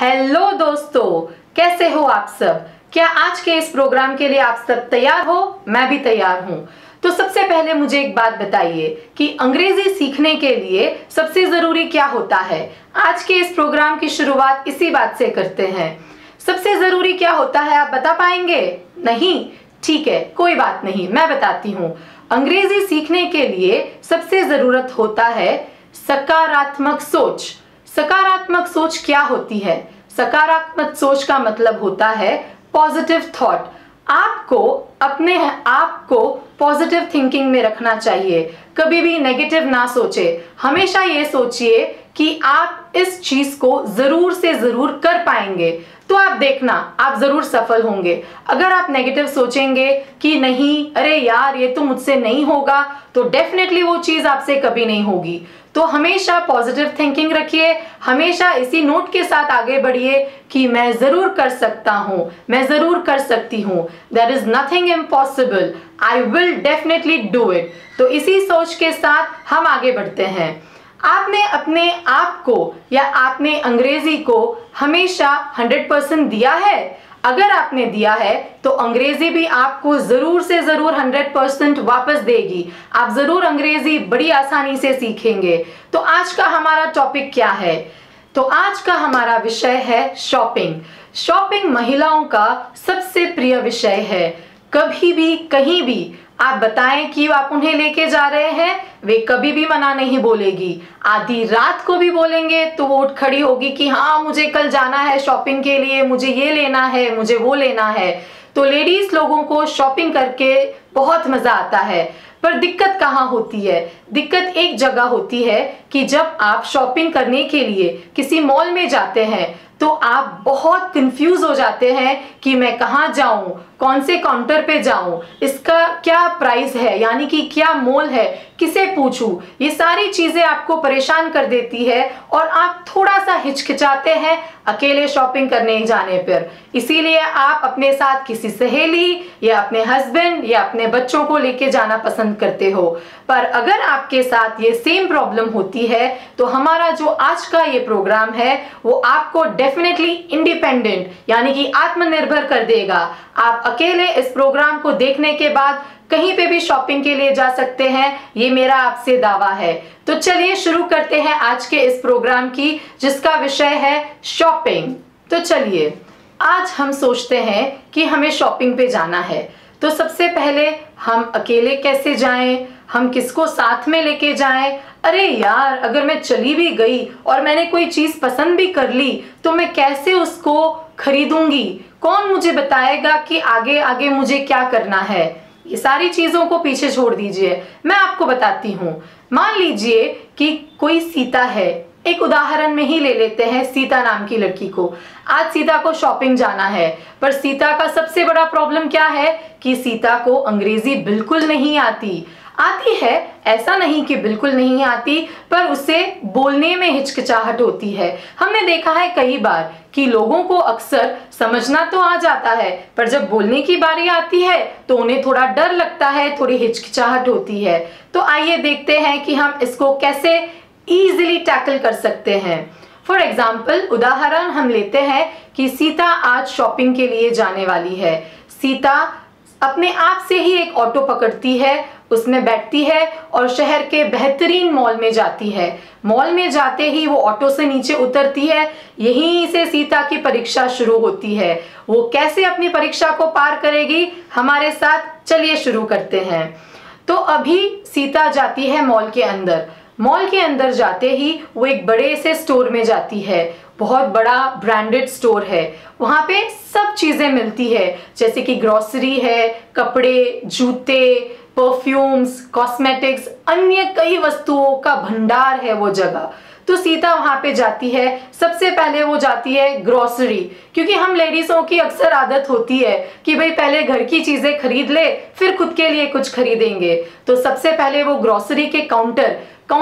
Hello दोस्तों, कैसे हो आप सब। क्या आज के इस प्रोग्राम के लिए आप सब तैयार हो? मैं भी तैयार हूँ। तो सबसे पहले मुझे एक बात बताइए कि अंग्रेजी सीखने के लिए सबसे जरूरी क्या होता है। आज के इस प्रोग्राम की शुरुआत इसी बात से करते हैं। सबसे जरूरी क्या होता है, आप बता पाएंगे? नहीं? ठीक है, कोई बात नहीं, मैं बताती हूँ। अंग्रेजी सीखने के लिए सबसे जरूरत होता है सकारात्मक सोच। सकारात्मक सोच क्या होती है? सकारात्मक सोच का मतलब होता है पॉजिटिव थॉट। आपको अपने आप को पॉजिटिव थिंकिंग में रखना चाहिए, कभी भी नेगेटिव ना सोचे। हमेशा ये सोचिए कि आप इस चीज को जरूर से जरूर कर पाएंगे, तो आप देखना आप जरूर सफल होंगे। अगर आप नेगेटिव सोचेंगे कि नहीं, अरे यार ये तो मुझसे नहीं होगा, तो डेफिनेटली वो चीज आपसे कभी नहीं होगी। तो हमेशा पॉजिटिव थिंकिंग रखिए, हमेशा इसी नोट के साथ आगे बढ़िए कि मैं जरूर कर सकता हूं, मैं जरूर कर सकती हूं। There is nothing impossible, I will definitely do it. तो इसी सोच के साथ हम आगे बढ़ते हैं। आपने अपने आप को या आपने अंग्रेजी को हमेशा 100% दिया है? अगर आपने दिया है तो अंग्रेजी भी आपको जरूर से जरूर 100% वापस देगी। आप जरूर अंग्रेजी बड़ी आसानी से सीखेंगे। तो आज का हमारा टॉपिक क्या है? तो आज का हमारा विषय है शॉपिंग। शॉपिंग महिलाओं का सबसे प्रिय विषय है। कभी भी कहीं भी आप बताएं कि आप उन्हें लेके जा रहे हैं, वे कभी भी मना नहीं बोलेगी। आधी रात को भी बोलेंगे तो वो उठ खड़ी होगी कि हाँ मुझे कल जाना है शॉपिंग के लिए, मुझे ये लेना है, मुझे वो लेना है। तो लेडीज लोगों को शॉपिंग करके बहुत मजा आता है। पर दिक्कत कहाँ होती है? दिक्कत एक जगह होती है कि जब आप शॉपिंग करने के लिए किसी मॉल में जाते हैं तो आप बहुत कंफ्यूज हो जाते हैं कि मैं कहाँ जाऊं, कौन से काउंटर पे जाऊं, इसका क्या प्राइस है, यानी कि क्या मोल है, किसे पूछूं। ये सारी चीजें आपको परेशान कर देती है और आप थोड़ा सा हिचकिचाते हैं अकेले शॉपिंग करने जाने पर। इसीलिए आप अपने साथ किसी सहेली या अपने हस्बैंड या अपने बच्चों को लेके जाना पसंद करते हो। पर अगर आपके साथ ये सेम प्रॉब्लम होती है तो हमारा जो आज का ये प्रोग्राम है वो आपको डेफिनेटली इंडिपेंडेंट यानी कि आत्मनिर्भर कर देगा। आप अकेले इस प्रोग्राम को देखने के बाद कहीं पे भी शॉपिंग के लिए जा सकते हैं, ये मेरा आपसे दावा है। तो चलिए शुरू करते हैं आज के इस प्रोग्राम की, जिसका विषय है शॉपिंग। तो चलिए, आज हम सोचते हैं कि हमें शॉपिंग पे जाना है, तो सबसे पहले हम अकेले कैसे जाएं, हम किसको साथ में लेके जाएं। अरे यार, अगर मैं चली भी गई और मैंने कोई चीज पसंद भी कर ली तो मैं कैसे उसको खरीदूंगी? कौन मुझे बताएगा कि आगे आगे मुझे क्या करना है? ये सारी चीजों को पीछे छोड़ दीजिए, मैं आपको बताती हूँ। मान लीजिए कि कोई सीता है, एक उदाहरण में ही ले लेते हैं सीता नाम की लड़की को। आज सीता को शॉपिंग जाना है, पर सीता का सबसे बड़ा प्रॉब्लम क्या है कि सीता को अंग्रेजी बिल्कुल नहीं आती। आती है, ऐसा नहीं कि बिल्कुल नहीं आती, पर उसे बोलने में हिचकिचाहट होती है। हमने देखा है कई बार कि लोगों को अक्सर समझना तो आ जाता है, पर जब बोलने की बारी आती है तो उन्हें थोड़ा डर लगता है, थोड़ी हिचकिचाहट होती है। तो आइए देखते हैं कि हम इसको कैसे इजीली टैकल कर सकते हैं। फॉर एग्जाम्पल, उदाहरण हम लेते हैं कि सीता आज शॉपिंग के लिए जाने वाली है। सीता अपने आप से ही एक ऑटो पकड़ती है, उसमें बैठती है और शहर के बेहतरीन मॉल में जाती है। मॉल में जाते ही वो ऑटो से नीचे उतरती है। यहीं से सीता की परीक्षा शुरू होती है। वो कैसे अपनी परीक्षा को पार करेगी, हमारे साथ चलिए शुरू करते हैं। तो अभी सीता जाती है मॉल के अंदर। मॉल के अंदर जाते ही वो एक बड़े से स्टोर में जाती है। बहुत बड़ा ब्रांडेड स्टोर है, वहां पे सब चीजें मिलती है, जैसे कि ग्रोसरी है, कपड़े, जूते, परफ्यूम्स, कॉस्मेटिक्स, अन्य कई वस्तुओं का भंडार है वो जगह। तो सीता वहां पे जाती है। सबसे पहले वो जाती है ग्रोसरी, क्योंकि हम लेडीजों की अक्सर आदत होती है कि भाई पहले घर की चीजें खरीद ले, फिर खुद के लिए कुछ खरीदेंगे। तो सबसे पहले वो ग्रोसरी के काउंटर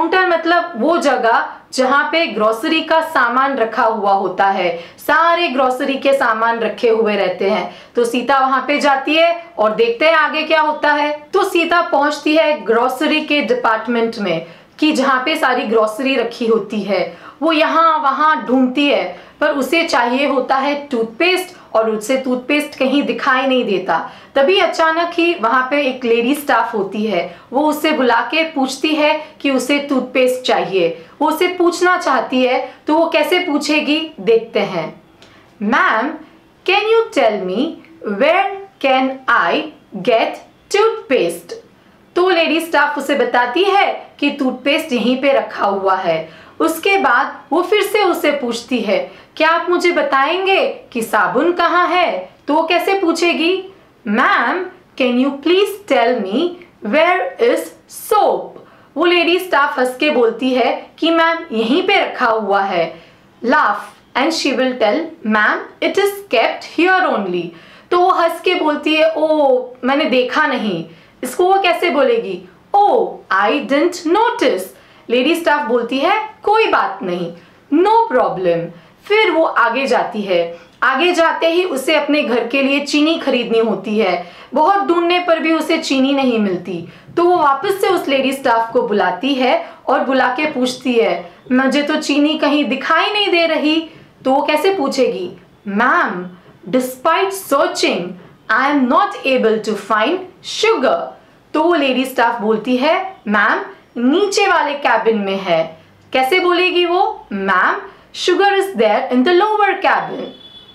मतलब वो जगह जहां पे ग्रोसरी का सामान रखा हुआ होता है, सारे ग्रोसरी के सामान रखे हुए रहते हैं। तो सीता वहां पे जाती है और देखते हैं आगे क्या होता है। तो सीता पहुंचती है ग्रोसरी के डिपार्टमेंट में कि जहां पे सारी ग्रोसरी रखी होती है। वो यहाँ वहां ढूंढती है, पर उसे चाहिए होता है टूथपेस्ट और उससे टूथपेस्ट कहीं दिखाई नहीं देता। तभी अचानक ही वहां पे एक लेडी स्टाफ होती है, वो उसे बुला के पूछती है कि उसे टूथपेस्ट चाहिए। वो उसे पूछना चाहती है, तो वो कैसे पूछेगी देखते हैं। Ma'am, can you tell me where can I get toothpaste? तो लेडी स्टाफ उसे बताती है कि टूथपेस्ट यहीं पे रखा हुआ है। उसके बाद वो फिर से उसे पूछती है, क्या आप मुझे बताएंगे कि साबुन कहाँ है? तो वो कैसे पूछेगी? Ma'am, can you please tell me where is soap? वो लेडी स्टाफ हंस के बोलती है कि मैम यहीं पे रखा हुआ है। Laugh and she will tell, ma'am it is kept here only. तो वो हंस के बोलती है, ओ मैंने देखा नहीं। इसको वो कैसे बोलेगी? Oh I didn't notice. Lady staff बोलती है, कोई बात नहीं, नो प्रॉब्लम। फिर वो आगे जाती है। आगे जाते ही उसे अपने घर के लिए चीनी खरीदनी होती है। बहुत ढूंढने पर भी उसे चीनी नहीं मिलती, तो वो वापस से उस लेडी स्टाफ को बुलाती है और बुला के पूछती है, मुझे तो चीनी कहीं दिखाई नहीं दे रही। तो वो कैसे पूछेगी? Ma'am, despite searching I am not able to find sugar. तो वो लेडी स्टाफ बोलती है, मैम नीचे वाले कैबिन में है। कैसे बोलेगी वो? Ma'am, sugar is there in the lower cabin.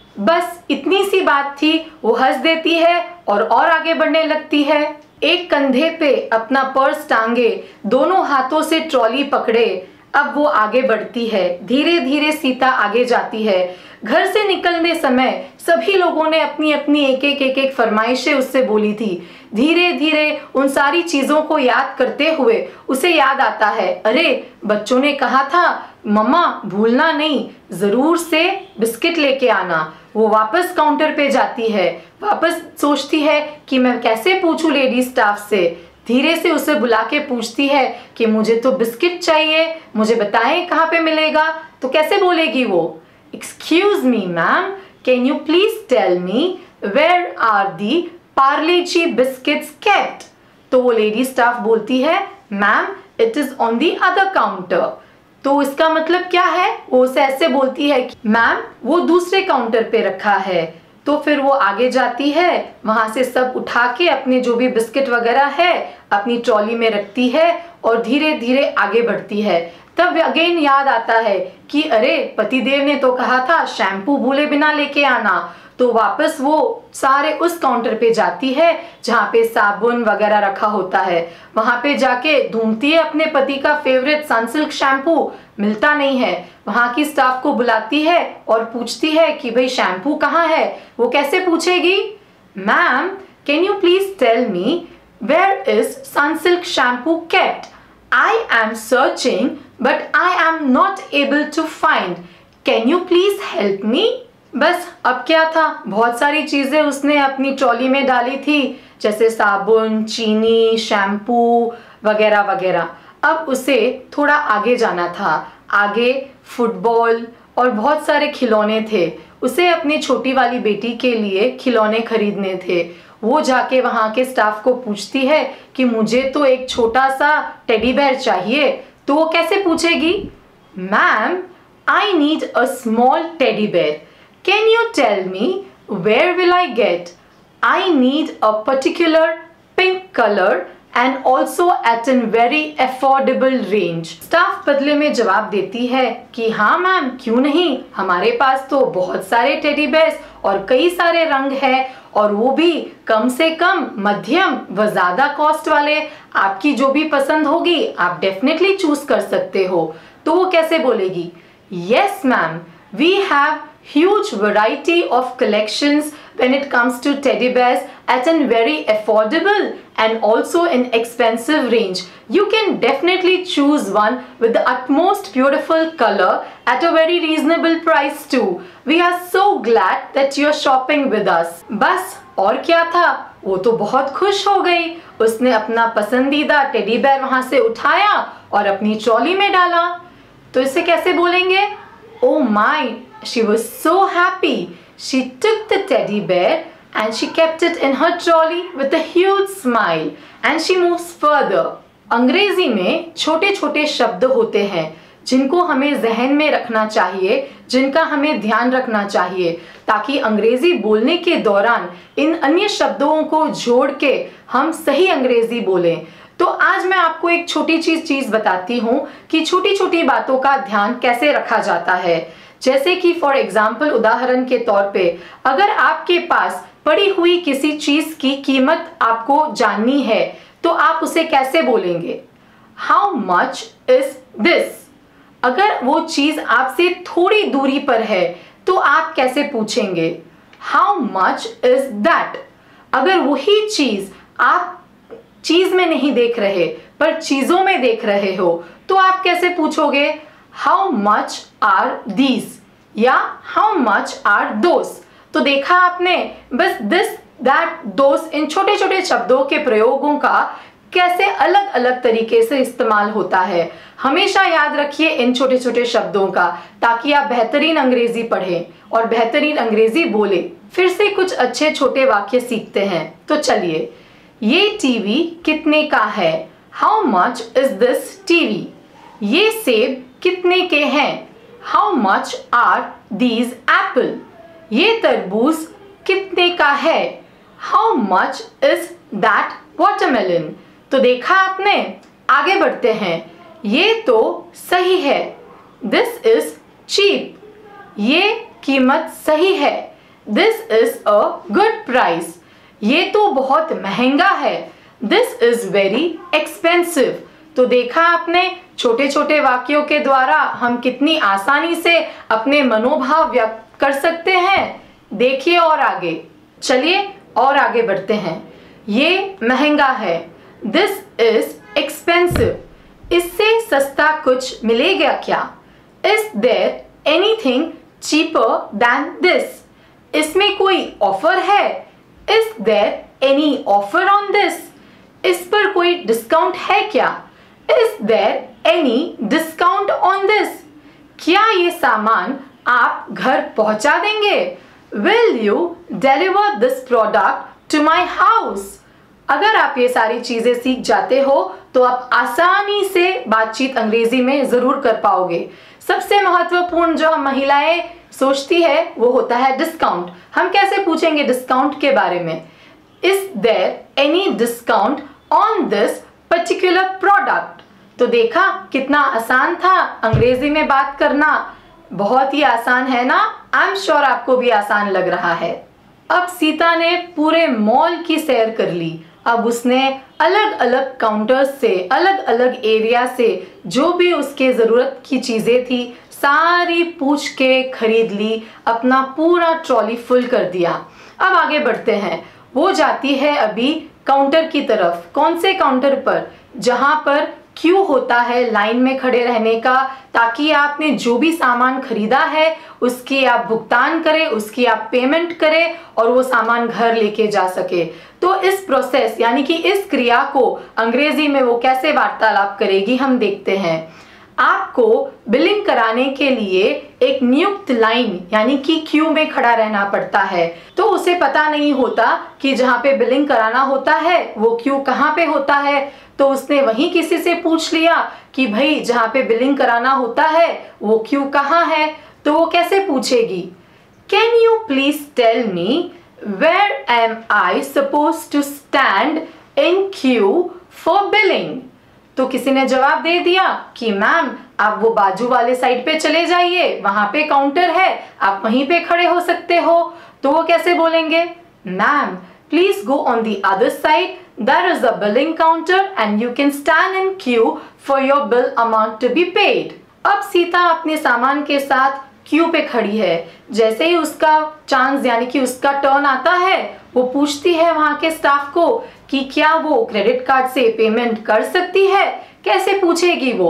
बस इतनी सी बात थी। वो हंस देती है और आगे बढ़ने लगती है। एक कंधे पे अपना पर्स टांगे, दोनों हाथों से ट्रॉली पकड़े, अब वो आगे बढ़ती है। धीरे धीरे सीता आगे जाती है। घर से निकलने समय सभी लोगों ने अपनी अपनी एक एक फरमाइशें उससे बोली थी। धीरे धीरे उन सारी चीजों को याद करते हुए उसे याद आता है, अरे बच्चों ने कहा था मम्मा भूलना नहीं, जरूर से बिस्किट लेके आना। वो वापस काउंटर पे जाती है। वापस सोचती है कि मैं कैसे पूछूं लेडी स्टाफ से। धीरे से उसे बुला के पूछती है कि मुझे तो बिस्किट चाहिए, मुझे बताएं कहाँ पे मिलेगा। तो कैसे बोलेगी वो? Excuse me ma'am, can you please tell me where are the Parle G biscuits kept? तो वो लेडी स्टाफ बोलती है, ma'am it is on the other counter. तो इसका मतलब क्या है? वो उसे ऐसे बोलती है कि मैम वो दूसरे काउंटर पे रखा है। तो फिर वो आगे जाती है, वहां से सब उठा के अपने जो भी बिस्किट वगैरह है अपनी ट्रॉली में रखती है और धीरे धीरे आगे बढ़ती है। तब अगेन याद आता है कि अरे पतिदेव ने तो कहा था शैम्पू भूले बिना लेके आना। तो वापस वो सारे उस काउंटर पे जाती है जहाँ पे साबुन वगैरह रखा होता है। वहां पे जाके ढूंढती है अपने पति का फेवरेट सनसिल्क शैम्पू, मिलता नहीं है। वहां की स्टाफ को बुलाती है और पूछती है कि भाई शैम्पू कहाँ है? वो कैसे पूछेगी? Ma'am, can you please tell me where is Sunsilk shampoo kept? I am searching but I am not able to find, can you please help me? बस अब क्या था, बहुत सारी चीजें उसने अपनी ट्रॉली में डाली थी, जैसे साबुन, चीनी, शैम्पू वगैरह वगैरह। अब उसे थोड़ा आगे जाना था। आगे फुटबॉल और बहुत सारे खिलौने थे। उसे अपनी छोटी वाली बेटी के लिए खिलौने खरीदने थे। वो जाके वहां के स्टाफ को पूछती है कि मुझे तो एक छोटा सा टेडी बेयर चाहिए। तो वो कैसे पूछेगी? Ma'am, I need a small teddy bear, can you tell me where will I get? I need a particular pink color and also at a very affordable range. Staff बदले में जवाब देती है कि हाँ मैम, क्यों नहीं, हमारे पास तो बहुत सारे टेडी बेयर्स और कई सारे रंग हैं और वो भी कम से कम, मध्यम व ज्यादा कॉस्ट वाले। आपकी जो भी पसंद होगी आप डेफिनेटली चूज कर सकते हो। तो वो कैसे बोलेगी? Yes ma'am, we have huge variety of collections when it comes to teddy bears at a very affordable and also in expensive range. You can definitely choose one with the utmost beautiful color at a very reasonable price too. We are so glad that you are shopping with us. बस और क्या था, वो तो बहुत खुश हो गई। उसने अपना पसंदीदा टेडी बेयर वहां से उठाया और अपनी ट्रॉली में डाला। तो इसे कैसे बोलेंगे? Oh my, she was so happy. She took the teddy bear and she kept it in her trolley with a huge smile and she moves further. अंग्रेजी में छोटे छोटे शब्द होते हैं जिनको हमें जहन में रखना चाहिए, जिनका हमें ध्यान रखना चाहिए, ताकि अंग्रेजी बोलने के दौरान इन अन्य शब्दों को जोड़ के हम सही अंग्रेजी बोलें। तो आज मैं आपको एक छोटी चीज बताती हूँ कि छोटी छोटी बातों का ध्यान कैसे रखा जाता है। जैसे कि फॉर एग्जाम्पल, उदाहरण के तौर पे, अगर आपके पास पड़ी हुई किसी चीज की कीमत आपको जाननी है तो आप उसे कैसे बोलेंगे? How much is this? अगर वो चीज आपसे थोड़ी दूरी पर है तो आप कैसे पूछेंगे? How much is that? अगर वही चीज आप चीज में नहीं देख रहे पर चीजों में देख रहे हो तो आप कैसे पूछोगे? हाउ मच आर दीज या हाउ मच आर दोस? तो देखा आपने, बस दिस, दैट, दोस, इन छोटे छोटे शब्दों के प्रयोगों का कैसे अलग अलग तरीके से इस्तेमाल होता है। हमेशा याद रखिए इन छोटे छोटे शब्दों का, ताकि आप बेहतरीन अंग्रेजी पढ़ें और बेहतरीन अंग्रेजी बोले। फिर से कुछ अच्छे छोटे वाक्य सीखते हैं। तो चलिए, ये टीवी कितने का है? How much is this TV? ये सेब कितने के हैं? How much are these apple? ये तरबूज कितने का है? How much is that watermelon? तो देखा आपने। आगे बढ़ते हैं। ये तो सही है, दिस इज चीप। ये कीमत सही है, this is a good price. ये तो बहुत महंगा है, दिस इज वेरी एक्सपेंसिव। तो देखा आपने, छोटे छोटे वाक्यों के द्वारा हम कितनी आसानी से अपने मनोभाव व्यक्त कर सकते हैं। देखिए और आगे, चलिए और आगे बढ़ते हैं। ये महंगा है, दिस इज एक्सपेंसिव। इससे सस्ता कुछ मिलेगा क्या? Is there anything cheaper than this? इसमें कोई ऑफर है? Is there any offer on this? इस पर कोई डिस्काउंट है क्या? Is there any discount on this? क्या ये सामान आप घर पहुंचा देंगे? Will you deliver this product to my house? अगर आप ये सारी चीजें सीख जाते हो तो आप आसानी से बातचीत अंग्रेजी में जरूर कर पाओगे। सबसे महत्वपूर्ण जो हम महिलाएं सोचती है वो होता है डिस्काउंट। हम कैसे पूछेंगे डिस्काउंट के बारे में? Is there any discount on this particular product? तो देखा कितना आसान था अंग्रेजी में बात करना। बहुत ही आसान है ना? आई एम श्योर आपको भी आसान लग रहा है। अब सीता ने पूरे मॉल की सैर कर ली। अब उसने अलग अलग काउंटर्स से, अलग अलग एरिया से जो भी उसके ज़रूरत की चीज़ें थी सारी पूछ के खरीद ली, अपना पूरा ट्रॉली फुल कर दिया। अब आगे बढ़ते हैं। वो जाती है अभी काउंटर की तरफ। कौन से काउंटर पर? जहाँ पर क्यू होता है लाइन में खड़े रहने का, ताकि आपने जो भी सामान खरीदा है उसकी आप भुगतान करें, उसकी आप पेमेंट करें और वो सामान घर लेके जा सके। तो इस प्रोसेस यानी कि इस क्रिया को अंग्रेजी में वो कैसे वार्तालाप करेगी, हम देखते हैं। आपको बिलिंग कराने के लिए एक नियुक्त लाइन यानी कि क्यू में खड़ा रहना पड़ता है। तो उसे पता नहीं होता कि जहाँ पे बिलिंग कराना होता है वो क्यू कहाँ पे होता है। तो उसने वहीं किसी से पूछ लिया कि भाई जहाँ पे बिलिंग कराना होता है वो क्यू कहाँ है। तो वो कैसे पूछेगी? Can you please tell me where am I suppose to stand in queue for billing? तो किसी ने जवाब दे दिया कि मैम आप वो बाजू वाले साइड पे चले जाइए, वहां पे काउंटर है, आप वहीं पे खड़े हो सकते हो। तो वो कैसे बोलेंगे? Ma'am please go on the other side, there is a billing counter and you can stand in queue for your bill amount to be paid. अब सीता अपने सामान के साथ क्यू पे खड़ी है। जैसे ही उसका चांस यानी कि उसका टर्न आता है वो पूछती है वहां के स्टाफ को कि क्या वो क्रेडिट कार्ड से पेमेंट कर सकती है। कैसे पूछेगी वो?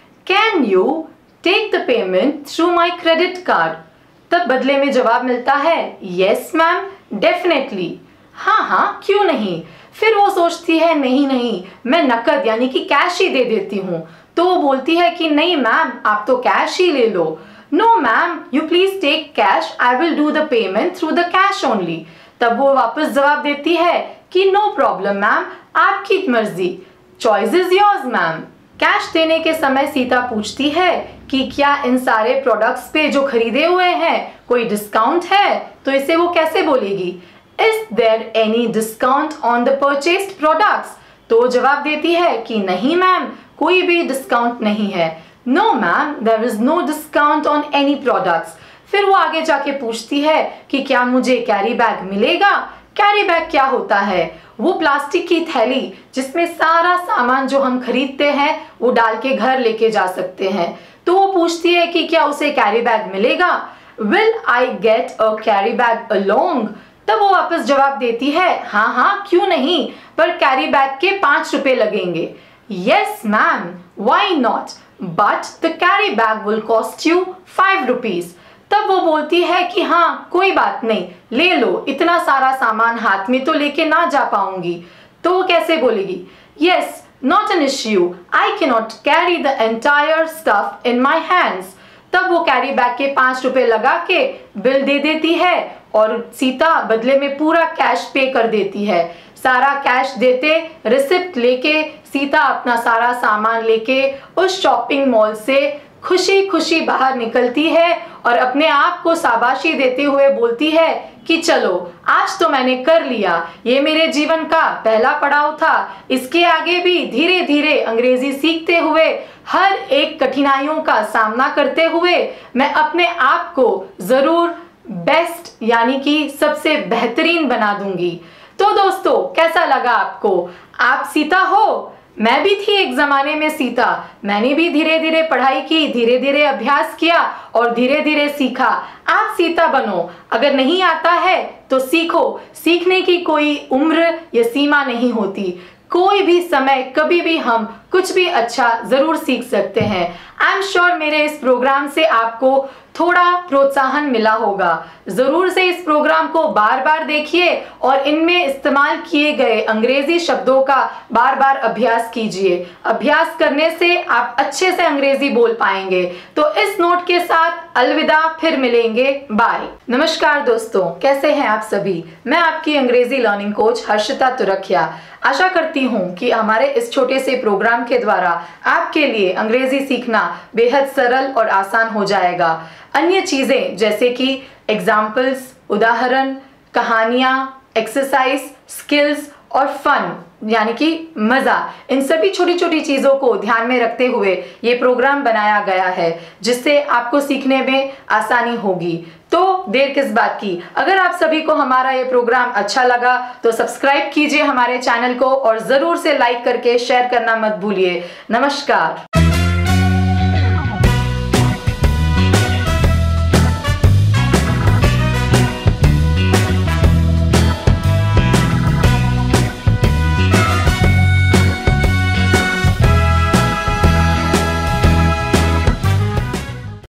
Can you take the payment through my credit card? तब बदले में जवाब मिलता है यस मैम डेफिनेटली। हाँ क्यों नहीं। फिर वो सोचती है नहीं नहीं मैं नकद यानी कि कैश ही दे देती हूँ। तो वो बोलती है कि नहीं मैम आप तो कैश ही ले लो। No ma'am you please take cash, I will do the payment through the cash only. तब वो वापस जवाब देती है कि नो प्रॉब्लम मैम, आपकी मर्जी, choice is yours ma'am. Cash देने के समय सीता पूछती है कि क्या इन सारे प्रोडक्ट्स पे जो खरीदे हुए हैं कोई डिस्काउंट है, तो इसे वो कैसे बोलेगी? Is there any discount on the purchased products? तो जवाब देती है कि नहीं मैम, कोई भी डिस्काउंट नहीं है। No ma'am, there is no discount on any products. फिर वो आगे जाके पूछती है कि क्या मुझे कैरी बैग मिलेगा? कैरी बैग क्या होता है? वो प्लास्टिक की थैली जिसमें सारा सामान जो हम खरीदते हैं वो डाल के घर लेके जा सकते हैं। तो वो पूछती है कि क्या उसे कैरी बैग मिलेगा? Will I get a carry bag along? तब वो वापस जवाब देती है, हाँ हाँ क्यों नहीं, पर कैरी बैग के 5 रुपए लगेंगे। Yes ma'am, why not, but the carry bag will cost you 5 rupees. तब वो बोलती है कि हाँ कोई बात नहीं, ले लो, इतना सारा सामान हाथ में तो लेके ना जा पाऊंगी। तो वो कैसे बोलेगी? Yes, not an issue, I can not carry the entire stuff in my hands. तब वो कैरी बैग के 5 रुपए लगा के बिल दे देती है और सीता बदले में पूरा कैश पे कर देती है। सारा कैश देते रिसिप्ट लेके सीता अपना सारा सामान लेके उस शॉपिंग मॉल से खुशी खुशी बाहर निकलती है और अपने आप को शाबाशी देते हुए बोलती है कि चलो आज तो मैंने कर लिया, ये मेरे जीवन का पहला पड़ाव था। इसके आगे भी धीरे धीरे अंग्रेजी सीखते हुए, हर एक कठिनाइयों का सामना करते हुए मैं अपने आप को जरूर बेस्ट यानी कि सबसे बेहतरीन बना दूंगी। तो दोस्तों, कैसा लगा आपको? आप सीता हो, मैं भी थी एक जमाने में सीता। मैंने भी धीरे धीरे पढ़ाई की, धीरे धीरे अभ्यास किया और धीरे धीरे सीखा। आप सीता बनो। अगर नहीं आता है तो सीखो। सीखने की कोई उम्र या सीमा नहीं होती। कोई भी समय कभी भी हम कुछ भी अच्छा जरूर सीख सकते हैं। आई एम श्योर मेरे इस प्रोग्राम से आपको थोड़ा प्रोत्साहन मिला होगा। जरूर से इस प्रोग्राम को बार बार देखिए और इनमें इस्तेमाल किए गए अंग्रेजी शब्दों का बार बार अभ्यास कीजिए। अभ्यास करने से आप अच्छे से अंग्रेजी बोल पाएंगे। तो इस नोट के साथ अलविदा, फिर मिलेंगे, बाय। नमस्कार दोस्तों, कैसे हैं आप सभी? मैं आपकी अंग्रेजी लर्निंग कोच हर्षिता तुरखिया। आशा करती हूँ कि हमारे इस छोटे से प्रोग्राम के द्वारा आपके लिए अंग्रेजी सीखना बेहद सरल और आसान हो जाएगा। अन्य चीजें जैसे कि एग्जाम्पल्स, उदाहरण, कहानियां, एक्सरसाइज, स्किल्स और फन यानी कि मजा, इन सभी छोटी छोटी चीजों को ध्यान में रखते हुए ये प्रोग्राम बनाया गया है, जिससे आपको सीखने में आसानी होगी। तो देर किस बात की? अगर आप सभी को हमारा ये प्रोग्राम अच्छा लगा तो सब्सक्राइब कीजिए हमारे चैनल को और जरूर से लाइक करके शेयर करना मत भूलिए। नमस्कार।